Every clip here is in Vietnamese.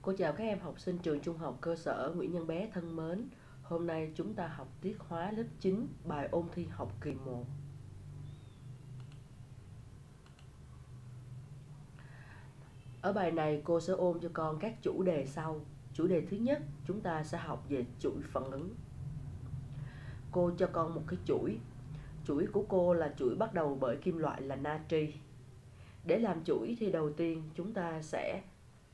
Cô chào các em học sinh trường trung học cơ sở Nguyễn Nhân Bé thân mến. Hôm nay chúng ta học tiết hóa lớp 9, bài ôn thi học kỳ 1. Ở bài này cô sẽ ôn cho con các chủ đề sau. Chủ đề thứ nhất, chúng ta sẽ học về chuỗi phản ứng. Cô cho con một cái chuỗi. Chuỗi của cô là chuỗi bắt đầu bởi kim loại là natri. Để làm chuỗi thì đầu tiên chúng ta sẽ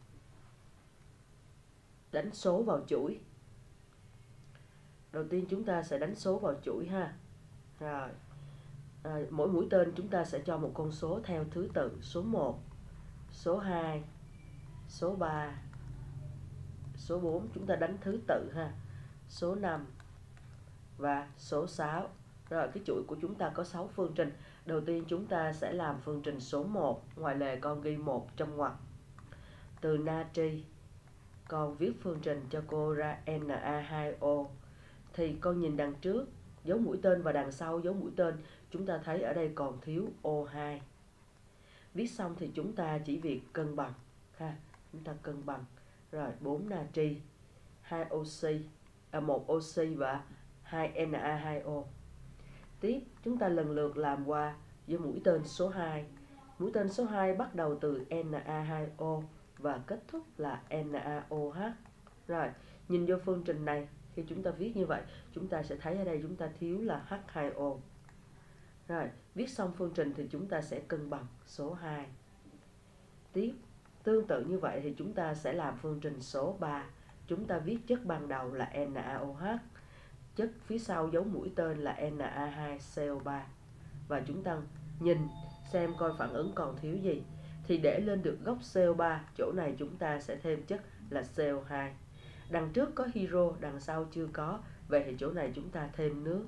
đánh số vào chuỗi. Đầu tiên chúng ta sẽ đánh số vào chuỗi ha. Rồi. Mỗi mũi tên chúng ta sẽ cho một con số theo thứ tự: số 1, số 2, số 3, số 4 chúng ta đánh thứ tự ha, số 5 và số 6. Rồi cái chuỗi của chúng ta có 6 phương trình. Đầu tiên chúng ta sẽ làm phương trình số 1, ngoại lệ con ghi 1 trong ngoặc. Từ natri con viết phương trình cho cô ra Na2O. Thì con nhìn đằng trước dấu mũi tên và đằng sau dấu mũi tên, chúng ta thấy ở đây còn thiếu O2. Viết xong thì chúng ta chỉ việc cân bằng ha, chúng ta cân bằng. Rồi 4 natri, 2 oxy, 1 oxy và 2 Na2O. Tiếp chúng ta lần lượt làm qua với mũi tên số 2. Mũi tên số 2 bắt đầu từ Na2O và kết thúc là NaOH. Rồi, nhìn vô phương trình này, khi chúng ta viết như vậy, chúng ta sẽ thấy ở đây chúng ta thiếu là H2O. Rồi, viết xong phương trình thì chúng ta sẽ cân bằng số 2. Tiếp, tương tự như vậy thì chúng ta sẽ làm phương trình số 3. Chúng ta viết chất ban đầu là NaOH, chất phía sau dấu mũi tên là Na2CO3. Và chúng ta nhìn xem coi phản ứng còn thiếu gì. Thì để lên được gốc CO3, chỗ này chúng ta sẽ thêm chất là CO2. Đằng trước có hydro, đằng sau chưa có, vậy thì chỗ này chúng ta thêm nước.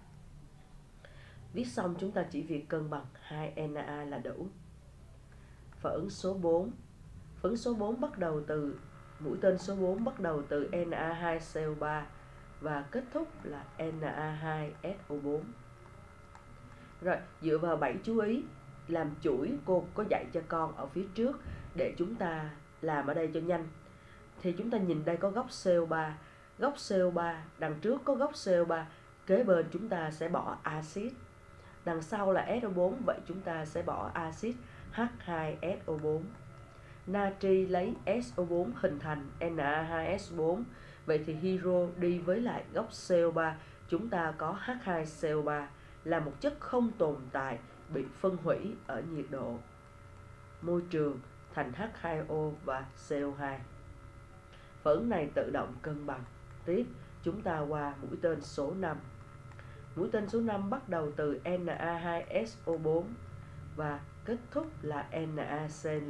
Viết xong chúng ta chỉ việc cân bằng 2 Na là đủ. Phản ứng số 4. Phản ứng số 4 bắt đầu từ mũi tên số 4 bắt đầu từ Na2CO3 và kết thúc là Na2SO4. Rồi, dựa vào 7 chú ý làm chuỗi cô có dạy cho con ở phía trước để chúng ta làm ở đây cho nhanh. Thì chúng ta nhìn đây có gốc CO3, gốc CO3, đằng trước có gốc CO3, kế bên chúng ta sẽ bỏ axit. Đằng sau là SO4, vậy chúng ta sẽ bỏ axit H2SO4. Natri lấy SO4 hình thành Na2SO4, vậy thì hydro đi với lại gốc CO3, chúng ta có H2CO3 là một chất không tồn tại, bị phân hủy ở nhiệt độ môi trường thành H2O và CO2. Phản ứng này tự động cân bằng. Tiếp, chúng ta qua mũi tên số 5. Mũi tên số 5 bắt đầu từ Na2SO4 và kết thúc là NaCl.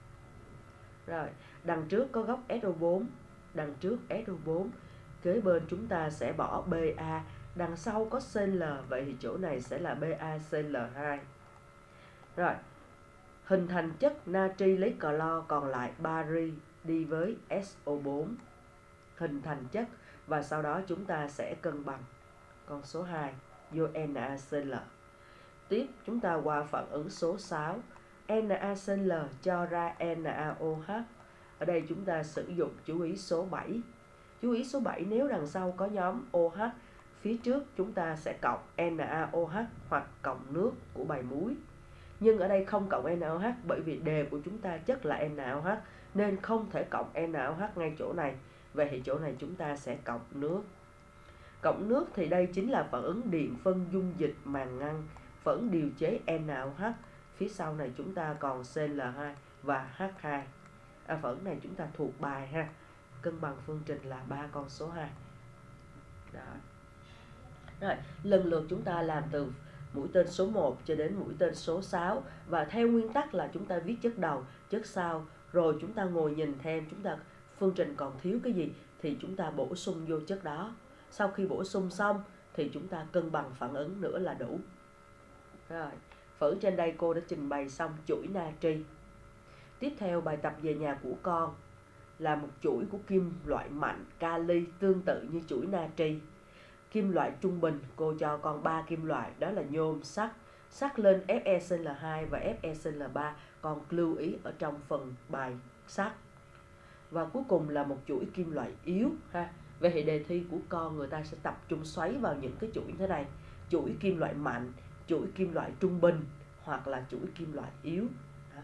Rồi, đằng trước có gốc SO4, đằng trước SO4, kế bên chúng ta sẽ bỏ Ba, đằng sau có Cl, vậy thì chỗ này sẽ là BaCl2. Rồi, hình thành chất natri lấy clo, còn lại bari đi với SO4 hình thành chất, và sau đó chúng ta sẽ cân bằng con số 2 vô NaCl. Tiếp chúng ta qua phản ứng số 6. NaCl cho ra NaOH. Ở đây chúng ta sử dụng chú ý số 7. Chú ý số 7, nếu đằng sau có nhóm OH, phía trước chúng ta sẽ cộng NaOH hoặc cộng nước của bài muối. Nhưng ở đây không cộng NaOH bởi vì đề của chúng ta chất là NaOH nên không thể cộng NaOH ngay chỗ này. Vậy thì chỗ này chúng ta sẽ cộng nước. Cộng nước thì đây chính là phản ứng điện phân dung dịch màng ngăn, phản ứng điều chế NaOH. Phía sau này chúng ta còn Cl2 và H2. Phản ứng này chúng ta thuộc bài ha. Cân bằng phương trình là 3 con số 2. Đó. Rồi, lần lượt chúng ta làm từ mũi tên số 1 cho đến mũi tên số 6. Và theo nguyên tắc là chúng ta viết chất đầu, chất sau. Rồi chúng ta ngồi nhìn thêm, chúng ta phương trình còn thiếu cái gì thì chúng ta bổ sung vô chất đó. Sau khi bổ sung xong thì chúng ta cân bằng phản ứng nữa là đủ. Rồi, phản ứng trên đây cô đã trình bày xong chuỗi natri. Tiếp theo bài tập về nhà của con là một chuỗi của kim loại mạnh kali tương tự như chuỗi natri. Kim loại trung bình cô cho con 3 kim loại, đó là nhôm, sắt. Sắt lên FeCl2 và FeCl3, con lưu ý ở trong phần bài sắt. Và cuối cùng là một chuỗi kim loại yếu ha. Vậy thì đề thi của con người ta sẽ tập trung xoáy vào những cái chuỗi như thế này: chuỗi kim loại mạnh, chuỗi kim loại trung bình hoặc là chuỗi kim loại yếu. Đó.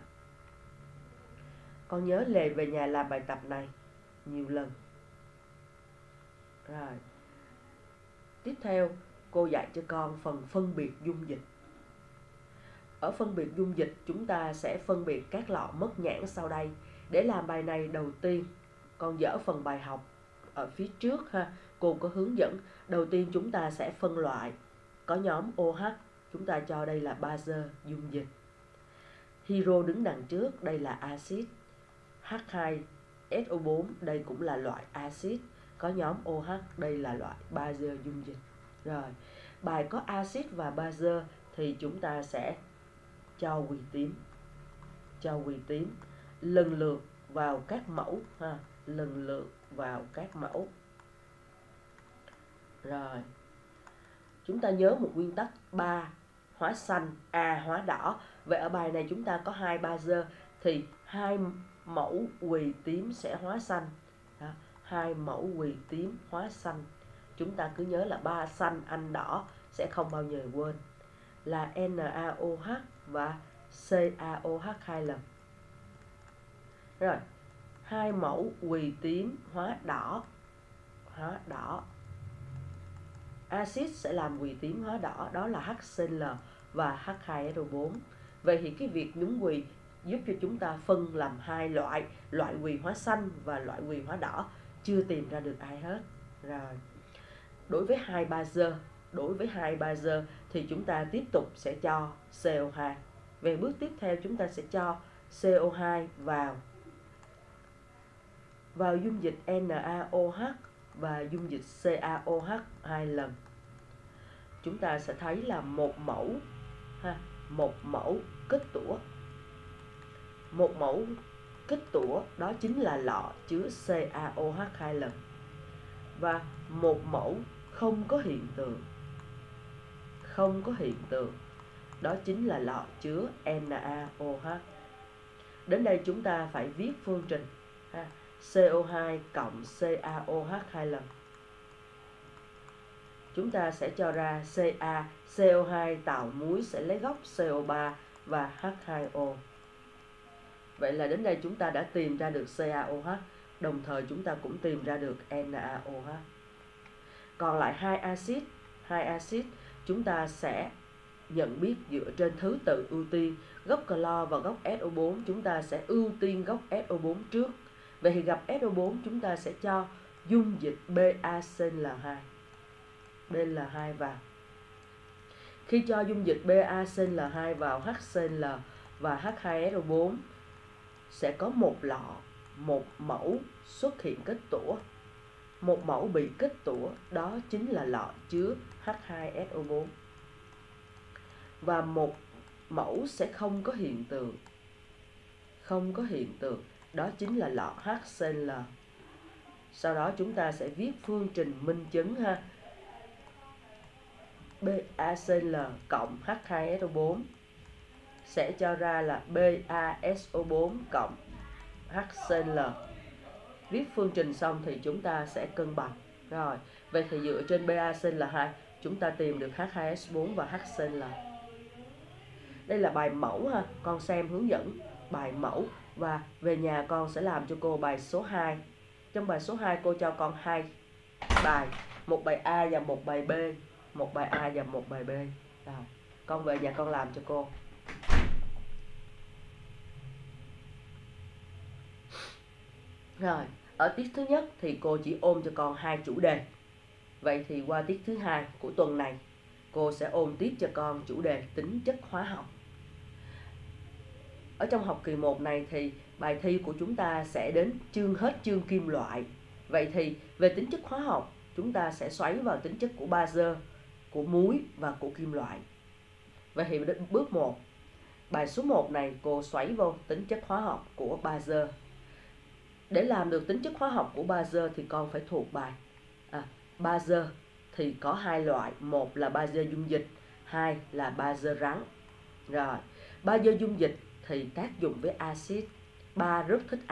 Con nhớ về nhà làm bài tập này nhiều lần. Rồi. Tiếp theo, cô dạy cho con phần phân biệt dung dịch. Ở phân biệt dung dịch, chúng ta sẽ phân biệt các lọ mất nhãn sau đây. Để làm bài này, đầu tiên con dở phần bài học ở phía trước ha. Cô có hướng dẫn. Đầu tiên chúng ta sẽ phân loại. Có nhóm OH, chúng ta cho đây là bazơ dung dịch. Hydro đứng đằng trước, đây là axit. H2SO4, đây cũng là loại axit. Có nhóm OH, đây là loại bazơ dung dịch. Rồi, bài có axit và bazơ thì chúng ta sẽ cho quỳ tím. Cho quỳ tím lần lượt vào các mẫu ha, lần lượt vào các mẫu. Rồi. Chúng ta nhớ một nguyên tắc 3 hóa xanh, A hóa đỏ. Vậy ở bài này chúng ta có 2 bazơ thì 2 mẫu quỳ tím sẽ hóa xanh. Đó, 2 mẫu quỳ tím hóa xanh. Chúng ta cứ nhớ là 3 xanh ăn đỏ, sẽ không bao giờ quên. Là NaOH và CaOH 2 lần. Rồi, 2 mẫu quỳ tím hóa đỏ. Hóa đỏ. Axit sẽ làm quỳ tím hóa đỏ, đó là HCl và H2SO4. Vậy thì cái việc nhúng quỳ giúp cho chúng ta phân làm 2 loại, loại quỳ hóa xanh và loại quỳ hóa đỏ. Chưa tìm ra được ai hết. Rồi. Đối với 2 bazơ thì chúng ta tiếp tục sẽ cho CO2. Về bước tiếp theo chúng ta sẽ cho CO2 vào dung dịch NaOH và dung dịch CaOH 2 lần. Chúng ta sẽ thấy là một mẫu kết tủa. Một mẫu kết tủa đó chính là lọ chứa CaOH 2 lần. Và một mẫu không có hiện tượng. Không có hiện tượng. Đó chính là lọ chứa NaOH. Đến đây chúng ta phải viết phương trình ha. CO2 cộng CaOH 2 lần. Chúng ta sẽ cho ra CO2 tạo muối sẽ lấy gốc CO3 và H2O. Vậy là đến đây chúng ta đã tìm ra được CaOH, đồng thời chúng ta cũng tìm ra được NaOH. Còn lại 2 axit chúng ta sẽ nhận biết dựa trên thứ tự ưu tiên. Gốc clo và gốc SO4 chúng ta sẽ ưu tiên gốc SO4 trước. Vậy thì gặp SO4 chúng ta sẽ cho dung dịch BaCl2. BL2 vào. Khi cho dung dịch BaCl2 vào HCl và H2SO4 sẽ có một mẫu xuất hiện kết tủa. Một mẫu bị kết tủa, đó chính là lọ chứa H2SO4. Và một mẫu sẽ không có hiện tượng. Không có hiện tượng, đó chính là lọ HCl. Sau đó chúng ta sẽ viết phương trình minh chứng ha. BaCl cộng H2SO4 sẽ cho ra là BaSO4 cộng HCl. Viết phương trình xong thì chúng ta sẽ cân bằng. Rồi, vậy thì dựa trên BaCl2 chúng ta tìm được H2S4 và HCl. Đây là bài mẫu ha, con xem hướng dẫn bài mẫu và về nhà con sẽ làm cho cô bài số 2. Trong bài số 2 cô cho con 2 bài, một bài A và một bài B, một bài A và một bài B. Rồi, con về nhà con làm cho cô. Rồi, ở tiết thứ nhất thì cô chỉ ôn cho con 2 chủ đề. Vậy thì qua tiết thứ 2 của tuần này, cô sẽ ôn tiếp cho con chủ đề tính chất hóa học. Ở trong học kỳ 1 này thì bài thi của chúng ta sẽ đến hết chương kim loại. Vậy thì về tính chất hóa học, chúng ta sẽ xoáy vào tính chất của bazơ, của muối và của kim loại. Vậy thì đến bước 1, bài số 1 này cô xoáy vào tính chất hóa học của bazơ. Để làm được tính chất hóa học của bazơ thì con phải thuộc bài. Bazơ thì có 2 loại, một là bazơ dung dịch, 2 là bazơ rắn. Rồi, bazơ dung dịch thì tác dụng với axit. Ba rất thích A,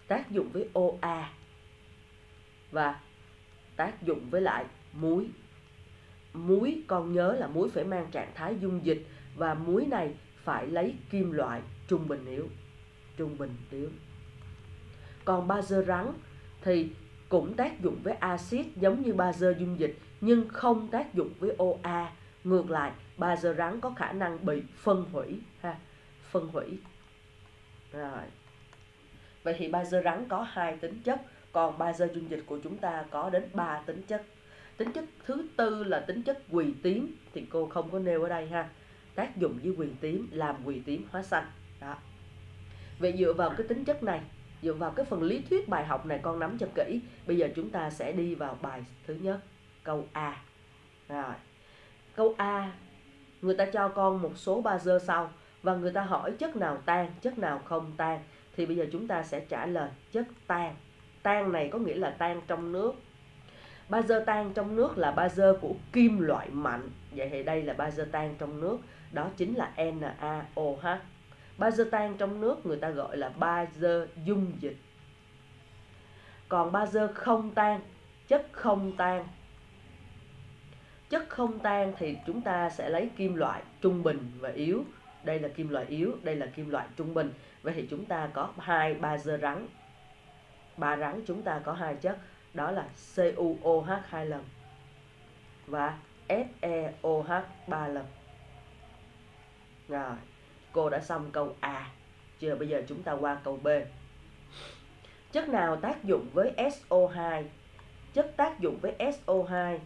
tác dụng với OA và tác dụng với lại muối. Muối con nhớ là muối phải mang trạng thái dung dịch và muối này phải lấy kim loại trung bình yếu. Còn bazơ rắn thì cũng tác dụng với axit giống như bazơ dung dịch nhưng không tác dụng với OA. Ngược lại, bazơ rắn có khả năng bị phân hủy phân hủy. Rồi. Vậy thì bazơ rắn có 2 tính chất, còn bazơ dung dịch của chúng ta có đến 3 tính chất. Tính chất thứ tư là tính chất quỳ tím thì cô không có nêu ở đây ha. Tác dụng với quỳ tím, làm quỳ tím hóa xanh. Đó. Vậy dựa vào cái tính chất này, dựa vào cái phần lý thuyết bài học này con nắm cho kỹ. Bây giờ chúng ta sẽ đi vào bài thứ nhất, câu A. Rồi. Câu A, người ta cho con một số bazơ sau và người ta hỏi chất nào tan, chất nào không tan. Thì bây giờ chúng ta sẽ trả lời chất tan. Tan này có nghĩa là tan trong nước. Bazơ tan trong nước là bazơ của kim loại mạnh. Vậy thì đây là bazơ tan trong nước, đó chính là NaOH. Bazơ tan trong nước người ta gọi là bazơ dung dịch. Còn bazơ không tan, chất không tan. Chất không tan thì chúng ta sẽ lấy kim loại trung bình và yếu. Đây là kim loại yếu, đây là kim loại trung bình. Vậy thì chúng ta có 2 bazơ rắn. 3 rắn chúng ta có 2 chất, đó là CuOH 2 lần và FeOH 3 lần. Rồi, cô đã xong câu A. Bây giờ chúng ta qua câu B. Chất nào tác dụng với SO2? Chất tác dụng với SO2.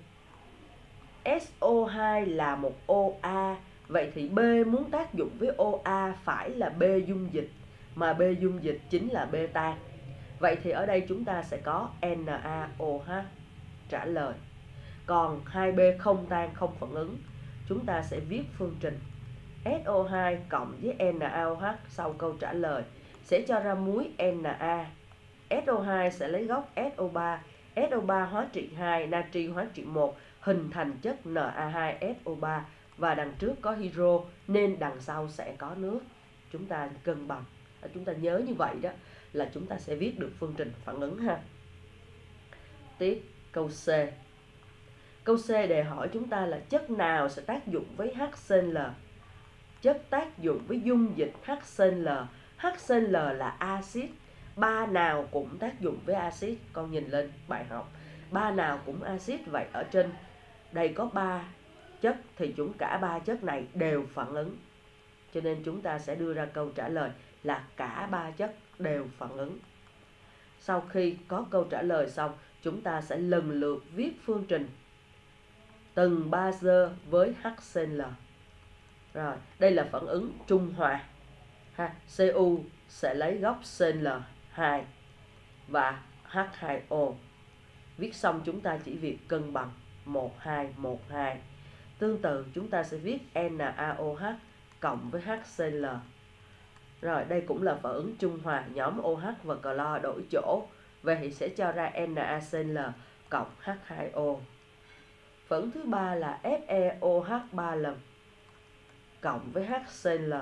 SO2 là một OA. Vậy thì B muốn tác dụng với OA phải là B dung dịch, mà B dung dịch chính là B tan. Vậy thì ở đây chúng ta sẽ có NaOH trả lời. Còn 2B không tan, không phản ứng, chúng ta sẽ viết phương trình SO2 cộng với NaOH sau câu trả lời sẽ cho ra muối Na. SO2 sẽ lấy gốc SO3. SO3 hóa trị 2, natri hóa trị 1 hình thành chất Na2SO3 và đằng trước có hydro nên đằng sau sẽ có nước. Chúng ta cân bằng. Chúng ta nhớ như vậy đó là chúng ta sẽ viết được phương trình phản ứng ha. Tiếp câu C. Câu C đề hỏi chúng ta là chất nào sẽ tác dụng với HCl? Chất tác dụng với dung dịch HCl. HCl là axit. Ba nào cũng tác dụng với axit. Con nhìn lên bài học, ba nào cũng axit. Vậy ở trên đây có 3 chất thì cả 3 chất này đều phản ứng. Cho nên chúng ta sẽ đưa ra câu trả lời là cả 3 chất đều phản ứng. Sau khi có câu trả lời xong, chúng ta sẽ lần lượt viết phương trình từng bazơ với HCl. Rồi, đây là phản ứng trung hòa. Cu sẽ lấy gốc Cl2 và H2O. Viết xong chúng ta chỉ việc cân bằng 1212. Tương tự chúng ta sẽ viết NaOH cộng với HCl. Rồi, đây cũng là phản ứng trung hòa, nhóm OH và clo đổi chỗ. Vậy thì sẽ cho ra NaCl cộng H2O. Phản ứng thứ ba là FeOH 3 lần cộng với HCl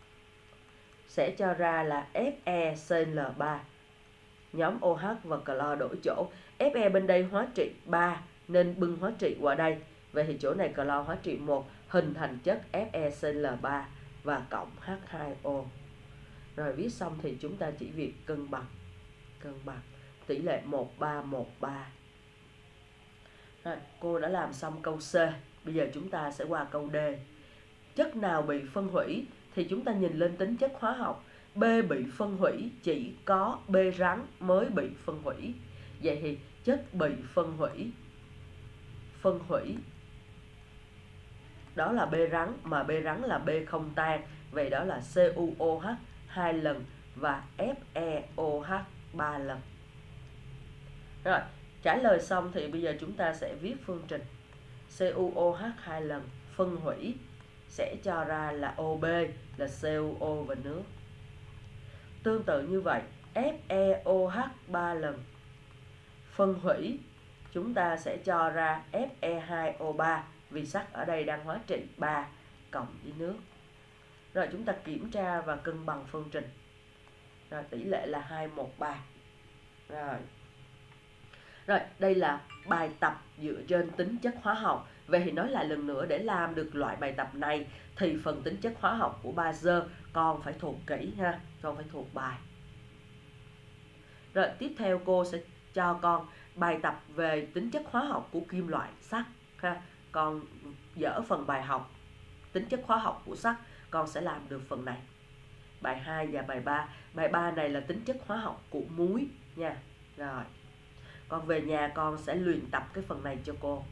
sẽ cho ra là FeCl3. Nhóm OH và clo đổi chỗ. Fe bên đây hóa trị 3 nên bưng hóa trị qua đây. Vậy thì chỗ này clo hóa trị 1 hình thành chất FeCl3 và cộng H2O. Rồi viết xong thì chúng ta chỉ việc cân bằng. Tỷ lệ 1313. Rồi, cô đã làm xong câu C. Bây giờ chúng ta sẽ qua câu D. Chất nào bị phân hủy? Thì chúng ta nhìn lên tính chất hóa học. B bị phân hủy, chỉ có B rắn mới bị phân hủy. Vậy thì chất bị phân hủy đó là B rắn, mà B rắn là B không tan. Vậy đó là CuOH 2 lần và FeOH 3 lần. Rồi, trả lời xong thì bây giờ chúng ta sẽ viết phương trình CuOH 2 lần phân hủy sẽ cho ra là OB là CuO và nước. Tương tự như vậy, FeOH 3 lần phân hủy chúng ta sẽ cho ra Fe2O3 vì sắt ở đây đang hóa trị 3 cộng với nước. Rồi chúng ta kiểm tra và cân bằng phương trình. Rồi tỷ lệ là 213. Rồi. Rồi, đây là bài tập dựa trên tính chất hóa học. Vậy thì nói lại lần nữa, để làm được loại bài tập này thì phần tính chất hóa học của bazơ con phải thuộc kỹ ha, con phải thuộc bài. Rồi, tiếp theo cô sẽ cho con bài tập về tính chất hóa học của kim loại sắt ha. Con dở phần bài học tính chất hóa học của sắt, con sẽ làm được phần này. Bài 2 và bài 3. Bài 3 này là tính chất hóa học của muối nha. Rồi. Con về nhà con sẽ luyện tập cái phần này cho cô.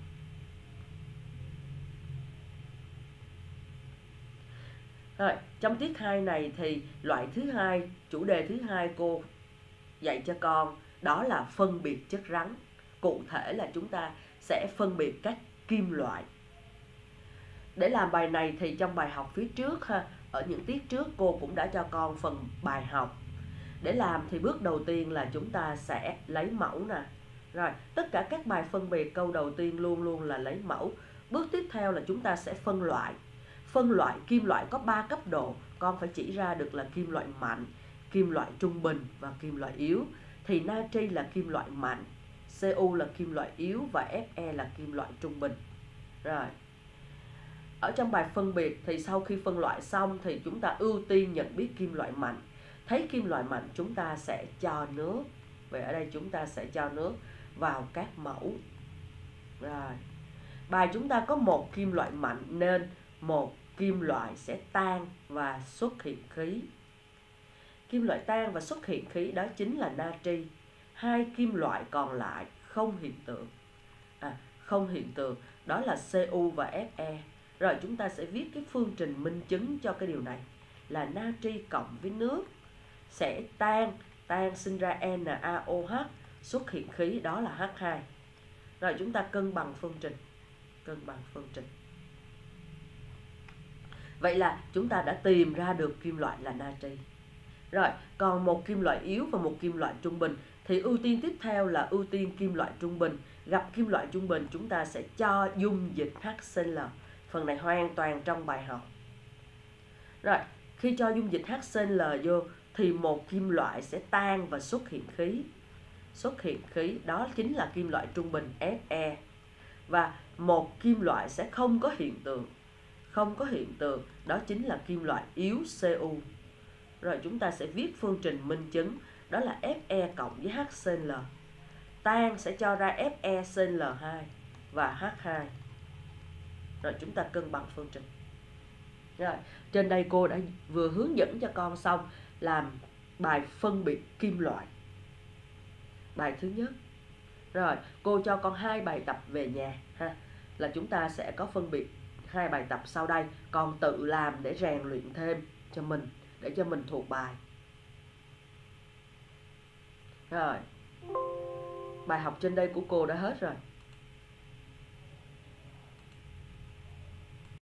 Rồi, trong tiết 2 này thì loại thứ hai, chủ đề thứ hai cô dạy cho con đó là phân biệt chất rắn. Cụ thể là chúng ta sẽ phân biệt các kim loại. Để làm bài này thì trong bài học phía trước ha, ở những tiết trước cô cũng đã cho con phần bài học. Để làm thì bước đầu tiên là chúng ta sẽ lấy mẫu nè. Rồi, tất cả các bài phân biệt câu đầu tiên luôn luôn là lấy mẫu. Bước tiếp theo là chúng ta sẽ phân loại. Phân loại kim loại có 3 cấp độ, con phải chỉ ra được là kim loại mạnh, kim loại trung bình và kim loại yếu. Thì natri là kim loại mạnh, Cu là kim loại yếu và Fe là kim loại trung bình. Rồi. Ở trong bài phân biệt thì sau khi phân loại xong thì chúng ta ưu tiên nhận biết kim loại mạnh. Thấy kim loại mạnh chúng ta sẽ cho nước. Vậy ở đây chúng ta sẽ cho nước vào các mẫu. Rồi. Bài chúng ta có một kim loại mạnh nên một kim loại sẽ tan và xuất hiện khí. Kim loại tan và xuất hiện khí đó chính là natri. Hai kim loại còn lại không hiện tượng. Không hiện tượng đó là Cu và Fe. Rồi chúng ta sẽ viết cái phương trình minh chứng cho cái điều này là natri cộng với nước sẽ tan sinh ra NaOH, xuất hiện khí đó là H2. Rồi chúng ta cân bằng phương trình. Vậy là chúng ta đã tìm ra được kim loại là natri. Rồi, còn một kim loại yếu và một kim loại trung bình thì ưu tiên tiếp theo là ưu tiên kim loại trung bình. Gặp kim loại trung bình chúng ta sẽ cho dung dịch HCl. Phần này hoàn toàn trong bài học. Rồi, khi cho dung dịch HCl vô thì một kim loại sẽ tan và xuất hiện khí. Xuất hiện khí đó chính là kim loại trung bình Fe. Và một kim loại sẽ không có hiện tượng. Không có hiện tượng đó chính là kim loại yếu Cu. Rồi chúng ta sẽ viết phương trình minh chứng đó là Fe cộng với HCl. Tan sẽ cho ra FeCl2 và H2. Rồi chúng ta cân bằng phương trình. Rồi, trên đây cô đã vừa hướng dẫn cho con xong làm bài phân biệt kim loại. Bài thứ nhất. Rồi, cô cho con 2 bài tập về nhà ha. Là chúng ta sẽ có phân biệt 2 bài tập sau đây, con tự làm để rèn luyện thêm cho mình, để cho mình thuộc bài. Rồi. Bài học trên đây của cô đã hết rồi.